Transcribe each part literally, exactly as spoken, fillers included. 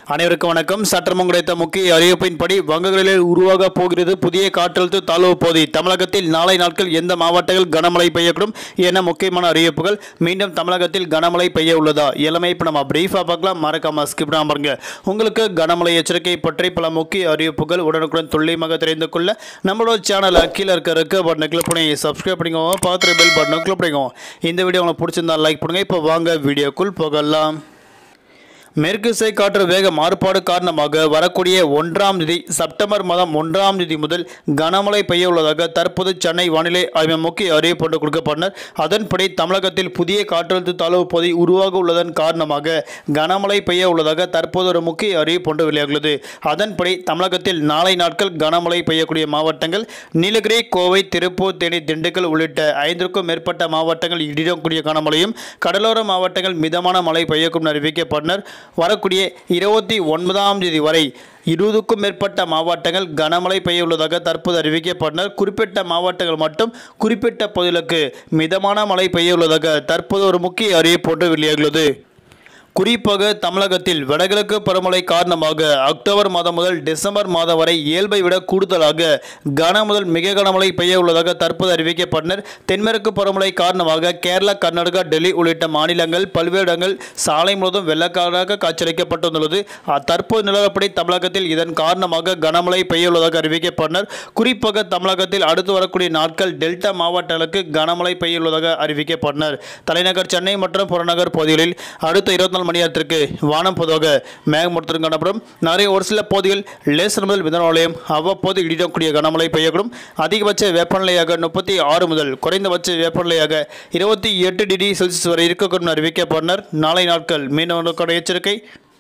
அனைவருக்கும் வணக்கம். சற்றமும் கிடைத்த முக்கிய அறிவிப்பின்படி வங்கக்கடலில் உருவாக போகிறது புதிய காற்றழுத்த தாழ்வு பகுதி. தமிழகத்தில் நாளை நாட்கள் எந்த மாவட்டங்கள் கனமழை பெய்யக்கூடும் என முக்கியமான அறிவிப்புகள். மீண்டும் தமிழகத்தில் கனமழை பெய்ய உள்ளதா எல்லாமே இப்போ நம்ம பிரீஃபாக பார்க்கலாம். மறக்காம ஸ்கிப் பண்ணாம பாருங்க. உங்களுக்கு கனமழை எச்சரிக்கை பற்றி பல முக்கிய அறிவிப்புகள் உடனுக்குடன் துல்லியமாக தெரிந்து கொள்ள நம்மளோட சேனலை கீழே இருக்க இருக்க பட்டனை கிளிக் பண்ணி சப்ஸ்கிரைப் பண்ணிக்கோங்க. பார்த்துட்டு பெல் பட்டனை கிளிக் பண்ணிக்கோங்க. இந்த வீடியோ உங்களுக்கு பிடிச்சிருந்தா லைக் பண்ணுங்க. இப்போ வாங்க வீடியோக்குள் போகலாம். மேற்கு திசை காற்று வேக மாறுபாடு காரணமாக வரக்கூடிய ஒன்றாம் தேதி செப்டம்பர் மாதம் ஒன்றாம் தேதி முதல் கனமழை பெய்ய உள்ளதாக தற்போது சென்னை வானிலை ஆய்வு முக்கிய அறிவிப்பு ஒன்று கொடுக்கப்பட்டனர். அதன்படி தமிழகத்தில் புதிய காற்றழுத்த தாழ்வு பகுதி உருவாக உள்ளதன் காரணமாக கனமழை பெய்ய உள்ளதாக தற்போது ஒரு முக்கிய அறிவிப்பு ஒன்று வெளியாகியுள்ளது. அதன்படி தமிழகத்தில் நாளை நாட்கள் கனமழை பெய்யக்கூடிய மாவட்டங்கள் நீலகிரி, கோவை, திருப்பூர், தேனி, திண்டுக்கல் உள்ளிட்ட ஐந்திற்கும் மேற்பட்ட மாவட்டங்கள் இடிடக்கூடிய கனமழையும், கடலோர மாவட்டங்கள் மிதமான மழை பெய்யக்கும் அறிவிக்கப்பட்டனர். வரக்கூடிய இருபத்தி ஒன்பதாம் தேதி வரை இருபதுக்கும் மேற்பட்ட மாவட்டங்கள் கனமழை பெய்ய உள்ளதாக தற்போது அறிவிக்கப்பட்டனர். குறிப்பிட்ட மாவட்டங்கள் மட்டும் குறிப்பிட்ட பகுதிகளுக்கு மிதமான மழை பெய்ய உள்ளதாக தற்போது ஒரு முக்கிய அறிவிப்பு ஒன்று வெளியாகியுள்ளது. குறிப்பாக தமிழகத்தில் வடகிழக்கு பருவமழை காரணமாக அக்டோபர் மாதம் முதல் டிசம்பர் மாதம் வரை இயல்பை விட கூடுதலாக கன முதல் மிக கனமழை பெய்ய உள்ளதாக தற்போது அறிவிக்கப்பட்டனர். தென்மேற்கு பருவமழை காரணமாக கேரளா, கர்நாடகா, டெல்லி உள்ளிட்ட மாநிலங்கள் பல்வேறு இடங்கள் சாலை முழுவதும் வெள்ளக்காடாக காட்சியளிக்கப்பட்டுள்ளது. தற்போது நிலவரப்படி தமிழகத்தில் இதன் காரணமாக கனமழை பெய்ய உள்ளதாக அறிவிக்கப்பட்டனர். குறிப்பாக தமிழகத்தில் அடுத்து வரக்கூடிய நாட்கள் டெல்டா மாவட்டங்களுக்கு கனமழை பெய்ய உள்ளதாக அறிவிக்கப்பட்டனர். தலைநகர் சென்னை மற்றும் புறநகர் பகுதிகளில் அடுத்த இருபத்தி மணி நேரத்திற்கு வானம் பொதுவாக மேகமூட்டத்துடன் காணப்படும். நிறைய ஒரு சில பகுதிகள் லேசர் முதல் மிதமாலையும் அவ்வப்போது இடிடக்கூடிய கனமழை பெய்யக்கூடும். அதிகபட்ச வெப்பநிலையாக முப்பத்தி ஆறு முதல் குறைந்தபட்ச வெப்பநிலையாக இருபத்தி எட்டு டிகிரி செல்சியஸ் வரை இருக்கக்கூடும் அறிவிக்கப்பட்டனர். நாளை நாட்கள் மீனவர்களுக்கான எச்சரிக்கை.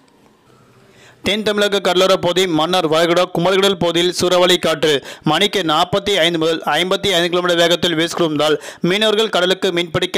தென் தமிழக கடலோர பகுதி, மன்னார் வளைகுடா, குமரிக்கடல் பகுதியில் சூறாவளி காற்று மணிக்கு நாற்பத்தி ஐந்து முதல் ஐம்பத்தி ஐந்து கிலோமீட்டர் வேகத்தில் வீசிக்கொண்டால் மீனவர்கள் கடலுக்கு மீன்பிடிக்க